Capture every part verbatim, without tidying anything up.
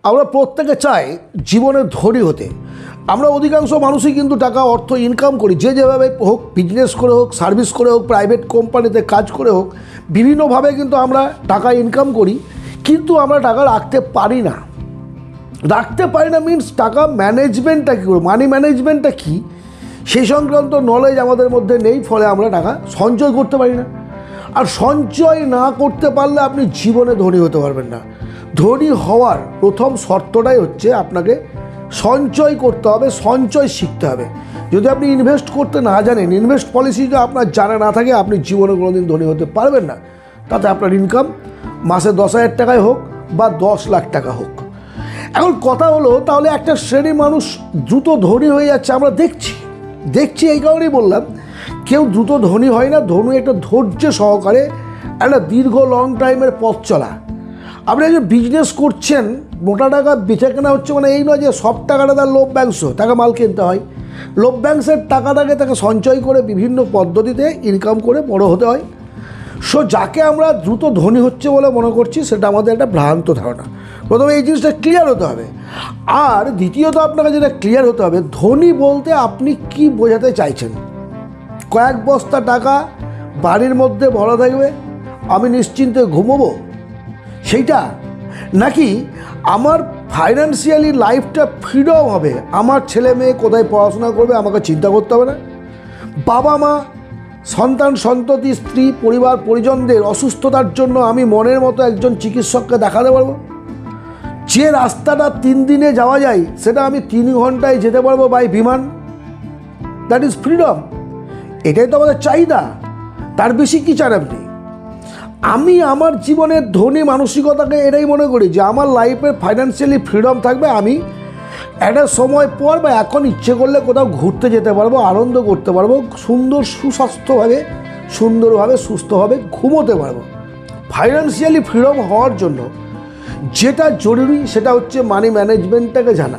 আমরা প্রত্যেকে চাই জীবনে ধনী হতে। আমরা অধিকাংশ মানুষই কিন্তু টাকা অর্থ ইনকাম করি, যে যেভাবে হোক, বিজনেস করে হোক, সার্ভিস করে হোক, প্রাইভেট কোম্পানিতে কাজ করে হোক, বিভিন্নভাবে কিন্তু আমরা টাকা ইনকাম করি, কিন্তু আমরা টাকা রাখতে পারি না। রাখতে পারি না মিনস টাকা ম্যানেজমেন্টটা কী করবো, মানি ম্যানেজমেন্টটা কী সেই সংক্রান্ত নলেজ আমাদের মধ্যে নেই, ফলে আমরা টাকা সঞ্চয় করতে পারি না। আর সঞ্চয় না করতে পারলে আপনি জীবনে ধনী হতে পারবেন না। ধনী হওয়ার প্রথম শর্তটাই হচ্ছে আপনাকে সঞ্চয় করতে হবে, সঞ্চয় শিখতে হবে। যদি আপনি ইনভেস্ট করতে না জানেন, ইনভেস্ট পলিসি যদি আপনার জানা না থাকে, আপনি জীবনে কোনোদিন ধনী হতে পারবেন না। তাতে আপনার ইনকাম মাসে দশ হাজার টাকায় হোক বা দশ লাখ টাকা হোক। এখন কথা হলো, তাহলে একটা শ্রেণীর মানুষ দ্রুত ধনী হয়ে যাচ্ছে, আমরা দেখছি দেখছি এই কারণেই বললাম, কেউ দ্রুত ধনী হয় না। ধনী একটা ধৈর্য সহকারে একটা দীর্ঘ লং টাইমের পথ চলা। আপনি একজন বিজনেস করছেন, মোটা টাকা বেচা কেনা হচ্ছে, মানে এই নয় যে সব টাকাটা তার লভ্যাংশ, টাকা মাল কিনতে হয়। লভ্যাংশের টাকাটাকে তাকে সঞ্চয় করে বিভিন্ন পদ্ধতিতে ইনকাম করে বড় হতে হয়। সো যাকে আমরা দ্রুত ধনী হচ্ছে বলে মনে করছি, সেটা আমাদের একটা ভ্রান্ত ধারণা। প্রথমে এই জিনিসটা ক্লিয়ার হতে হবে। আর দ্বিতীয়ত আপনাকে যেটা ক্লিয়ার হতে হবে, ধনী বলতে আপনি কি বোঝাতে চাইছেন। কয়েক বস্তা টাকা বাড়ির মধ্যে ভরা থাকবে, আমি নিশ্চিন্তে ঘুমোবো, সেইটা? নাকি আমার ফাইন্যান্সিয়ালি লাইফটা ফ্রিডম হবে, আমার ছেলে মেয়ে কোথায় পড়াশোনা করবে আমাকে চিন্তা করতে হবে না, বাবা মা, সন্তান সন্ততি, স্ত্রী, পরিবার পরিজনদের অসুস্থতার জন্য আমি মনের মতো একজন চিকিৎসককে দেখাতে পারবো, যে রাস্তাটা তিন দিনে যাওয়া যায় সেটা আমি তিন ঘন্টায় যেতে পারবো বাই বিমান। That is freedom. এটাই তো আমাদের চাহিদা, তার বেশি কী চান আপনি? আমি আমার জীবনের ধনী মানসিকতাকে এটাই মনে করি যে আমার লাইফের ফাইন্যান্সিয়ালি ফ্রিডম থাকবে, আমি একটা সময় পর বা এখন ইচ্ছে করলে কোথাও ঘুরতে যেতে পারবো, আনন্দ করতে পারবো, সুন্দর সুস্বাস্থ্যভাবে, সুন্দরভাবে, সুস্থভাবে ঘুমোতে পারবো। ফাইন্যান্সিয়ালি ফ্রিডম হওয়ার জন্য যেটা জরুরি সেটা হচ্ছে মানি ম্যানেজমেন্টটাকে জানা।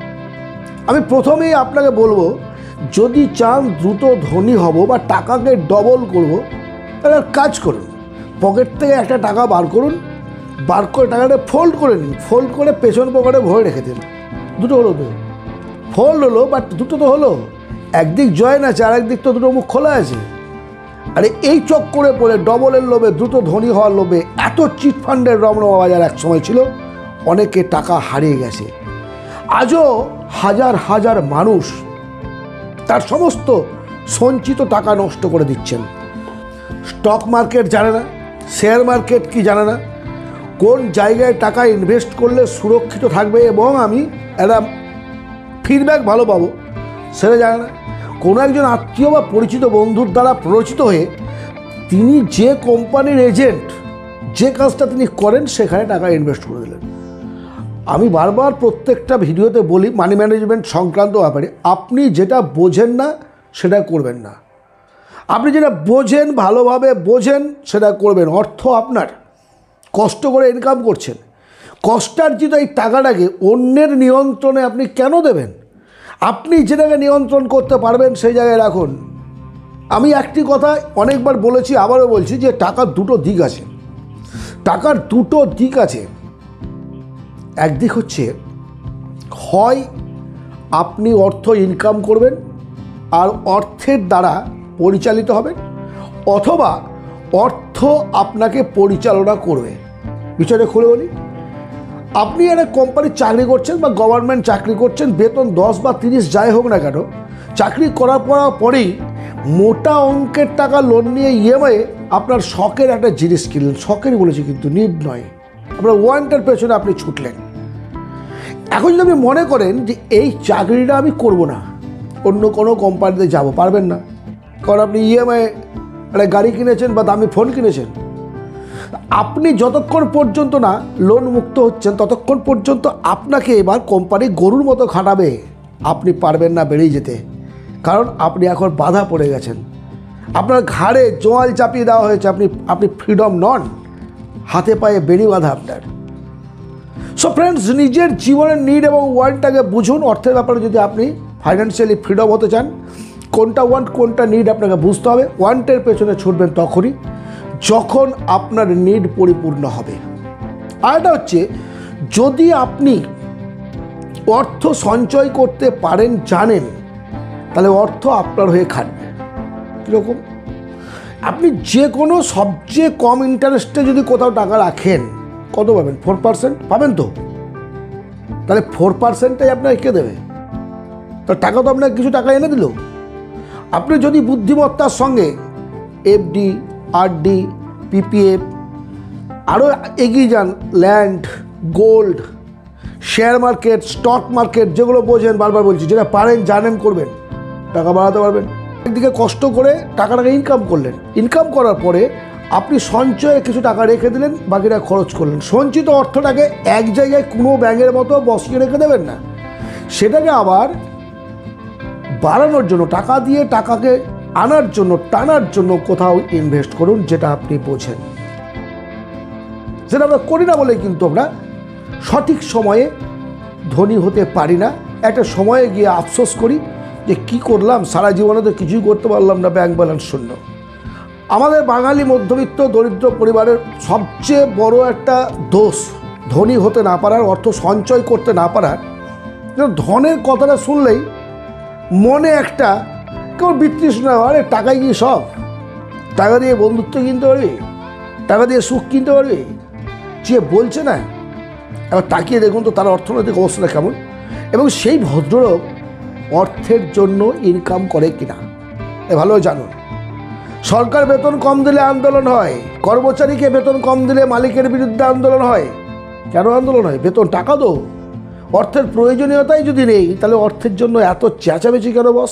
আমি প্রথমেই আপনাকে বলবো, যদি চান দ্রুত ধনী হব বা টাকাকে ডবল করব, তাহলে কাজ করুন, পকেট থেকে একটা টাকা বার করুন, বার করে টাকাটা ফোল্ড করে নিন, ফোল্ড করে পেছন পকেটে ভরে রেখে দিন। দুটো হলো তো, ফোল্ড হলো, বাট দুটো তো হলো, একদিক জয়েন আছে আর একদিক তো দুটো মুখ খোলা আছে। আরে এই চক্করে পড়ে ডবলের লোভে, দ্রুত ধনী হওয়ার লোভে এত চিট ফান্ডের রমরমা বাজার এক সময় ছিল, অনেকে টাকা হারিয়ে গেছে। আজও হাজার হাজার মানুষ তার সমস্ত সঞ্চিত টাকা নষ্ট করে দিচ্ছেন। স্টক মার্কেট জানে না, শেয়ার মার্কেট কি জানে না, কোন জায়গায় টাকা ইনভেস্ট করলে সুরক্ষিত থাকবে এবং আমি একটা ফিডব্যাক ভালো পাবো সেটা জানে না। কোনো একজন আত্মীয় বা পরিচিত বন্ধুর দ্বারা প্ররোচিত হয়ে তিনি যে কোম্পানির এজেন্ট, যে কাজটা তিনি করেন সেখানে টাকা ইনভেস্ট করে দিলেন। আমি বারবার প্রত্যেকটা ভিডিওতে বলি, মানি ম্যানেজমেন্ট সংক্রান্ত ব্যাপারে আপনি যেটা বোঝেন না সেটা করবেন না। আপনি যেটা বোঝেন, ভালোভাবে বোঝেন, সেটা করবেন। অর্থ আপনার, কষ্ট করে ইনকাম করছেন, কষ্টার্জিত এই টাকাটাকে অন্যের নিয়ন্ত্রণে আপনি কেন দেবেন? আপনি যেটাকে নিয়ন্ত্রণ করতে পারবেন সেই জায়গায় রাখুন। আমি একটি কথা অনেকবার বলেছি, আবারও বলছি যে টাকার দুটো দিক আছে। টাকার দুটো দিক আছে। একদিক হচ্ছে হয় আপনি অর্থ ইনকাম করবেন আর অর্থের দ্বারা পরিচালিত হবেন, অথবা অর্থ আপনাকে পরিচালনা করবে। বিষয়টা খুলে বলি, আপনি একটা কোম্পানির চাকরি করছেন বা গভর্নমেন্ট চাকরি করছেন, বেতন দশ বা তিরিশ যাই হোক না কেন, চাকরি করার পর পরেই মোটা অঙ্কের টাকা লোন নিয়ে ইএমআই আপনার শখের একটা জিনিস কিনলেন, শখেরই বলেছি কিন্তু নিড নয়, আপনার ওয়ান্টের পেছনে আপনি ছুটলেন। এখন যদি আপনি মনে করেন যে এই চাকরিটা আমি করব না, অন্য কোনো কোম্পানিতে যাব, পারবেন না, কারণ আপনি ইএমআই একটা গাড়ি কিনেছেন বা দামি ফোন কিনেছেন। আপনি যতক্ষণ পর্যন্ত না লোন মুক্ত হচ্ছেন ততক্ষণ পর্যন্ত আপনাকে এবার কোম্পানি গরুর মতো খাটাবে, আপনি পারবেন না বেরিয়ে যেতে, কারণ আপনি এখন বাধা পড়ে গেছেন, আপনার ঘাড়ে জোয়াল চাপিয়ে দেওয়া হয়েছে, আপনি আপনি ফ্রিডম নন, হাতে পায়ে বেড়ি বাঁধা আপনার। সো ফ্রেন্ডস, নিজের জীবনের নিড এবং ওয়ান্টটাকে বুঝুন। অর্থের ব্যাপারে যদি আপনি ফাইন্যান্সিয়ালি ফ্রিডম হতে চান, কোনটা ওয়ান্ট কোনটা নিড আপনাকে বুঝতে হবে। ওয়ান্টের পেছনে ছুটবেন তখনই যখন আপনার নিড পরিপূর্ণ হবে। আর এটা হচ্ছে যদি আপনি অর্থ সঞ্চয় করতে পারেন, জানেন, তাহলে অর্থ আপনার হয়ে খাটবে। কীরকম? আপনি যে কোনো সবচেয়ে কম ইন্টারেস্টে যদি কোথাও টাকা রাখেন, কত পাবেন? ফোর পার্সেন্ট পাবেন তো? তাহলে ফোর পার্সেন্টটাই আপনাকে কে দেবে? তো টাকা তো আপনাকে কিছু টাকা এনে দিল। আপনি যদি বুদ্ধিমত্তার সঙ্গে এফডি, আরডি, পিপিএফ, আরও এগিয়ে যান, land, gold, share market, stock market, যেগুলো বোঝেন, বারবার বলছি, যেটা পারেন, জানেন, করবেন, টাকা বাড়াতে পারবেন। একদিকে কষ্ট করে টাকাটাকে ইনকাম করলেন, ইনকাম করার পরে আপনি সঞ্চয়ে কিছু টাকা রেখে দিলেন, বাকিটা খরচ করলেন। সঞ্চিত অর্থটাকে এক জায়গায় কোনো ব্যাঙের মতো বসিয়ে রেখে দেবেন না, সেটাকে আবার বাড়ানোর জন্য, টাকা দিয়ে টাকাকে আনার জন্য, টানার জন্য কোথাও ইনভেস্ট করুন, যেটা আপনি বোঝেন। যেটা আমরা করি না বলে কিন্তু আমরা সঠিক সময়ে ধনী হতে পারি না। একটা সময়ে গিয়ে আফসোস করি যে কি করলাম, সারা জীবনে তো কিছুই করতে পারলাম না, ব্যাংক ব্যালেন্স শূন্য। আমাদের বাঙালি মধ্যবিত্ত দরিদ্র পরিবারের সবচেয়ে বড় একটা দোষ, ধনী হতে না পারার, অর্থ সঞ্চয় করতে না পারার। ধনের কথাটা শুনলেই মনে একটা কেউ বিতৃষ্ণা, আরে টাকাই কি সব? টাকা দিয়ে বন্ধুত্ব কিনতে পারবি, টাকা দিয়ে সুখ কিনতে পারবি, যে বলছে না। এবার তাকিয়ে দেখুন তো তার অর্থনৈতিক অবস্থাটা কেমন, এবং সেই ভদ্রলোক অর্থের জন্য ইনকাম করে কিনা এ ভালো জানুন। সরকার বেতন কম দিলে আন্দোলন হয়, কর্মচারীকে বেতন কম দিলে মালিকের বিরুদ্ধে আন্দোলন হয়। কেন আন্দোলন হয়? বেতন, টাকা তো। অর্থের প্রয়োজনীয়তাই যদি নেই, তাহলে অর্থের জন্য এত চেঁচামেচি কেন বস?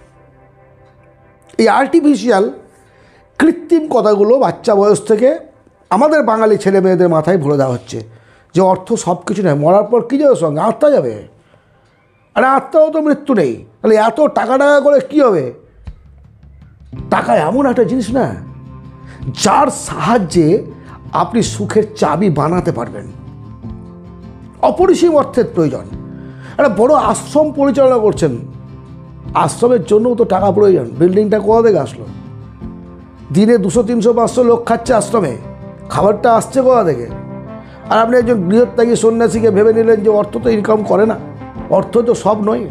এই আর্টিফিশিয়াল কৃত্রিম কথাগুলো বাচ্চা বয়স থেকে আমাদের বাঙালি ছেলে মেয়েদের মাথায় ভরে দেওয়া হচ্ছে যে অর্থ সব কিছু নয়, মরার পর কী যাবে সঙ্গে? আত্মা যাবে। আরে আত্মাও তো মৃত্যু নেই, তাহলে এত টাকা টাকা করে কী হবে? টাকা এমন একটা জিনিস না যার সাহায্যে আপনি সুখের চাবি বানাতে পারবেন। অপরিসীম অর্থের প্রয়োজন। একটা বড় আশ্রম পরিচালনা করছেন, আশ্রমের জন্যও তো টাকা প্রয়োজন। বিল্ডিংটা কোথা থেকে আসলো? দিনে দুশো তিনশো পাঁচশো লোক খাচ্ছে আশ্রমে, খাবারটা আসছে কোথা থেকে? আর আপনি একজন গৃহত্যাগী সন্ন্যাসীকে ভেবে নিলেন যে অর্থ তো ইনকাম করে না। অর্থ তো সব নয়,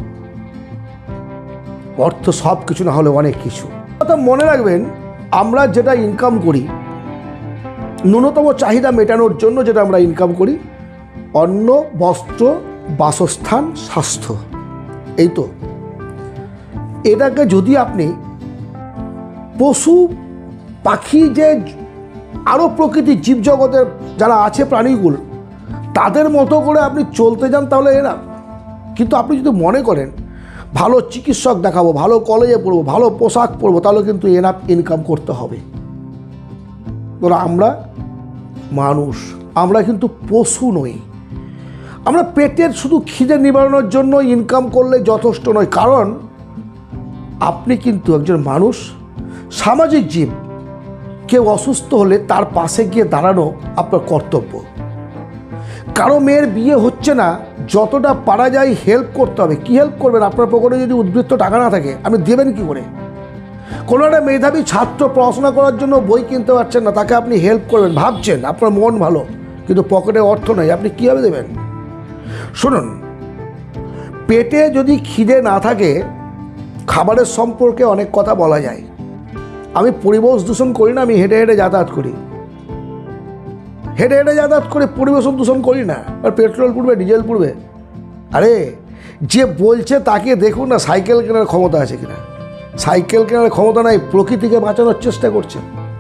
অর্থ সব কিছু না হলে অনেক কিছু। কথা মনে রাখবেন, আমরা যেটা ইনকাম করি, ন্যূনতম চাহিদা মেটানোর জন্য যেটা আমরা ইনকাম করি, অন্ন, বস্ত্র, বাসস্থান, স্বাস্থ্য, এই তো। এটাকে যদি আপনি পশু পাখি, যে আরও প্রকৃতির জীবজগতের যারা আছে প্রাণীগুলো, তাদের মতো করে আপনি চলতে যান, তাহলে এরা। কিন্তু আপনি যদি মনে করেন ভালো চিকিৎসক দেখাবো, ভালো কলেজে পড়বো, ভালো পোশাক পরবো, তাহলে কিন্তু এনাফ ইনকাম করতে হবে। ধরো আমরা মানুষ, আমরা কিন্তু পশু নই। আমরা পেটের শুধু খিদে নিবারণের জন্য ইনকাম করলে যথেষ্ট নয়, কারণ আপনি কিন্তু একজন মানুষ, সামাজিক জীব। কেউ অসুস্থ হলে তার পাশে গিয়ে দাঁড়ানো আপনার কর্তব্য। কারো মেয়ের বিয়ে হচ্ছে না, যতটা পারা যায় হেল্প করতে হবে। কী হেল্প করবেন? আপনার পকেটে যদি উদ্বৃত্ত টাকা না থাকে, আপনি দেবেন কী করে? কোনো একটা মেধাবী ছাত্র পড়াশোনা করার জন্য বই কিনতে পারছেন না, তাকে আপনি হেল্প করবেন, ভাবছেন আপনার মন ভালো, কিন্তু পকেটে অর্থ নেই, আপনি কীভাবে দেবেন? শুনুন, পেটে যদি খিদে না থাকে, খাবারের সম্পর্কে অনেক কথা বলা যায়। আমি পরিবেশ দূষণ করি না, আমি হেঁটে হেঁটে যাতায়াত করি, হেঁটে হেঁটে যাতায়াত করে পরিবেশ দূষণ করি না। আর পেট্রোল পুড়বে, ডিজেল পুড়বে। আরে যে বলছে তাকে দেখুন না সাইকেল কেনার ক্ষমতা আছে কিনা। সাইকেল কেনার ক্ষমতা নাই, প্রকৃতিকে বাঁচানোর চেষ্টা করছে,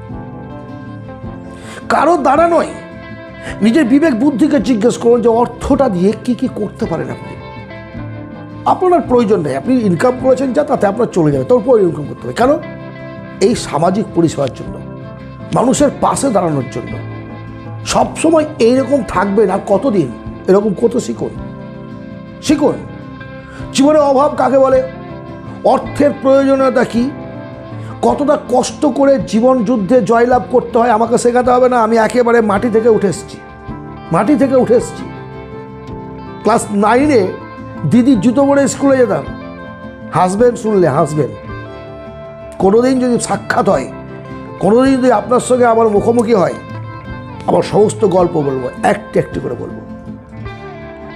কারো দ্বারা নয়। নিজের বিবেক বুদ্ধিকে জিজ্ঞেস করুন যে অর্থটা দিয়ে কি কি করতে পারেন আপনি। আপনার প্রয়োজন নেই, আপনি ইনকাম করেছেন যা, তাতে আপনার চলে যাবে, তারপর ইনকাম করতে হবে। কেন? এই সামাজিক পরিষেবার জন্য, মানুষের পাশে দাঁড়ানোর জন্য। সবসময় এইরকম থাকবেন আর কতদিন? এরকম কত শিখুন, শিখুন জীবনে অভাব কাকে বলে, অর্থের প্রয়োজনীয়তা কী, কতটা কষ্ট করে জীবন যুদ্ধে জয়লাভ করতে হয় আমাকে শেখাতে হবে না। আমি একেবারে মাটি থেকে উঠে এসেছি, মাটি থেকে উঠে এসেছি। ক্লাস নাইনে দিদির জুতো পরে স্কুলে যেতাম। হাসবেন, শুনলে হাসবেন। কোনোদিন যদি সাক্ষাৎ হয়, কোনোদিন যদি আপনার সঙ্গে আমার মুখোমুখি হয়, আমার সমস্ত গল্প বলবো, একটু একটু করে বলবো।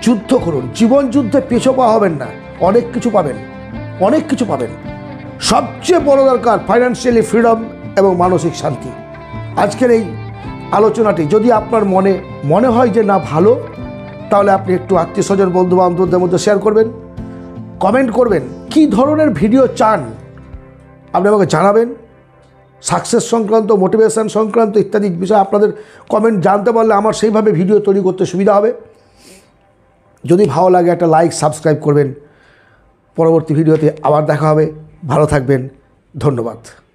যুদ্ধ করুন, জীবন যুদ্ধে পিছপা হবেন না, অনেক কিছু পাবেন, অনেক কিছু পাবেন। সবচেয়ে বড় দরকার ফাইন্যান্সিয়ালি ফ্রিডম এবং মানসিক শান্তি। আজকের এই আলোচনাটি যদি আপনার মনে মনে হয় যে না ভালো, তাহলে আপনি একটু আত্মীয় স্বজন বন্ধু বান্ধবদের মধ্যে শেয়ার করবেন, কমেন্ট করবেন কী ধরনের ভিডিও চান আপনি আমাকে জানাবেন। সাকসেস সংক্রান্ত, মোটিভেশন সংক্রান্ত ইত্যাদি বিষয়ে আপনাদের কমেন্ট জানতে পারলে আমার সেইভাবে ভিডিও তৈরি করতে সুবিধা হবে। যদি ভালো লাগে একটা লাইক, সাবস্ক্রাইব করবেন। পরবর্তী ভিডিওতে আবার দেখা হবে। ভালো থাকবেন, ধন্যবাদ।